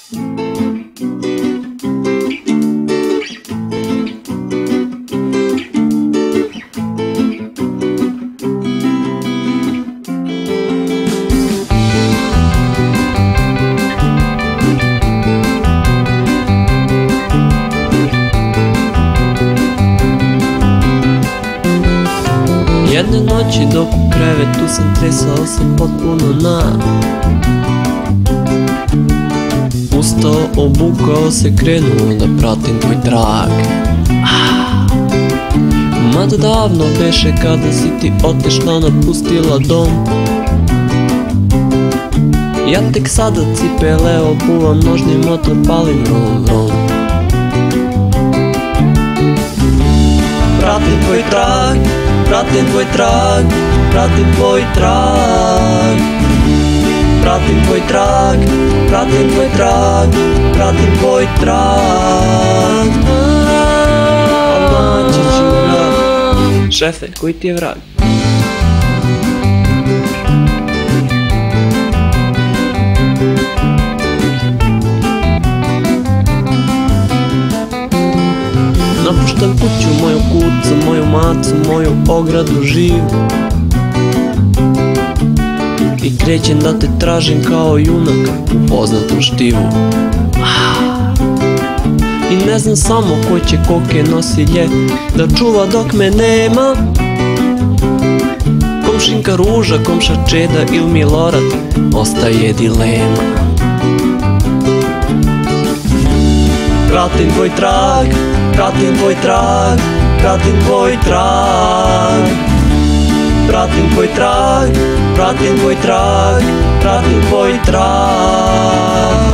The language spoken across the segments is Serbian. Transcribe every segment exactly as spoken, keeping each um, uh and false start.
Jedne noći dok u krevetu sam tresao se potpuno na Ustao, obukao se, krenuo da pratim tvoj trag. Mada davno beše kada si ti otešla, napustila dom. Ja tek sada cipele obuvam, nožni motor palim, vrom vrom. Pratim tvoj trag, pratim tvoj trag, pratim tvoj trag. Pratim tvoj trag, pratim tvoj trag, pratim tvoj trag. A naći ću ga. Šefe, koji ti je vrag? Napuštam kuću, moju kucu, moju macu, moju ogradu živu i krećem da te tražim kao junak u poznatu štivu. I ne znam samo ko će koke nosilje da čuva dok me nema. Komšinka Ruža, komša Čeda ili Milorad, ostaje dilema. Pratim tvoj trag, pratim tvoj trag, pratim tvoj trag. Pratim tvoj trag, pratim tvoj trag, pratim tvoj trag.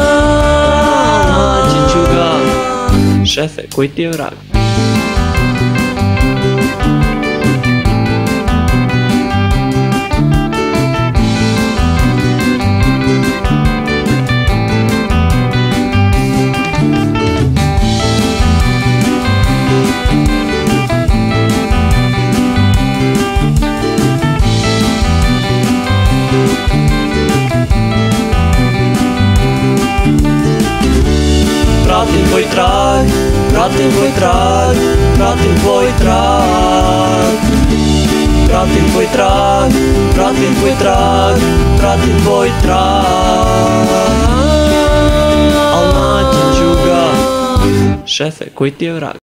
Naći ću ga. Šefe, koji ti je vrag? Pratim tvoj trag, pratim tvoj trag, pratim tvoj trag. Pratim tvoj trag, pratim tvoj trag, pratim tvoj trag. Al naći ću ga. Šefe, koji ti je vrag?